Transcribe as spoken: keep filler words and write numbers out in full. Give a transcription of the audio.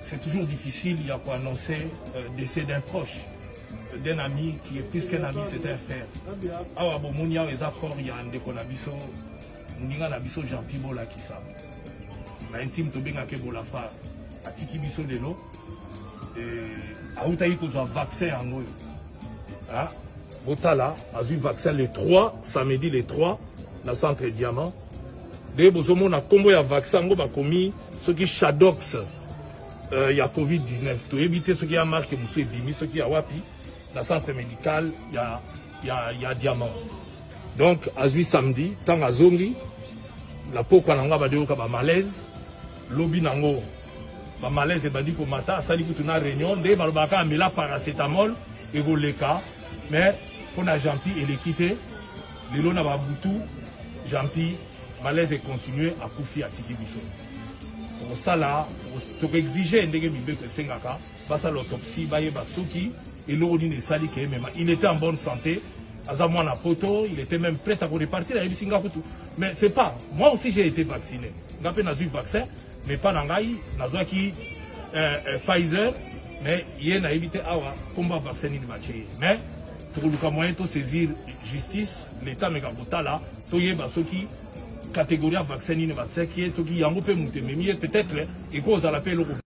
c'est toujours difficile, il y a quoi annoncer euh, décès d'un proche, d'un ami qui est plus qu'un ami, c'est un frère. Awa bomonia les accords, il y a un déconabiso, n'inga nabiso Jean-Pierre Bola qui ça. Na intime to benga ke bola fa, atiki biso de l'eau, et aoutaï koza vaccin en goyo. Ah, Botala a eu vaccin les trois, samedi les trois, dans le centre Diamant. Dès que vous avez combo ya vaccin, vous avez commis ce qui Shadox, il y a Covid dix-neuf. Pour éviter ce qui a marqué, vous avez mis ce qui a wapi, dans le centre médical, il y a, y a, y a Diamant. Donc, à ce samedi, tant à Zongi, la peau qu'on a va dire qu'il y a malaise, lobby nango, ba malaise et badi pour matin, ça dit que tu as réunion, dès que tu as mis la paracétamol, et vous les cas, mais on a gentil et l'équité, les lots n'a pas boutou, gentil, malaise et continuer à couper à Tiki Bisso. Pour ça là, pour exiger un dégât de Sengaka, ça l'autopsie, bah Soki, et l'eau d'une sali qui est même, il était en bonne santé, Azamouana Poto, il était même prêt à repartir à Singapour. Mais c'est pas, moi aussi j'ai été vacciné. J'ai eu le vaccin, mais pas dans Gaï, dans qui Pfizer, mais il y a évité à combat vaccin il va tuer. Mais pour le moyen de saisir justice, l'État me gabota là, tout y est ceux qui catégorie vaccin il va tuer qui est tout qui y a un peu monté, mais peut-être et cause à l'appel au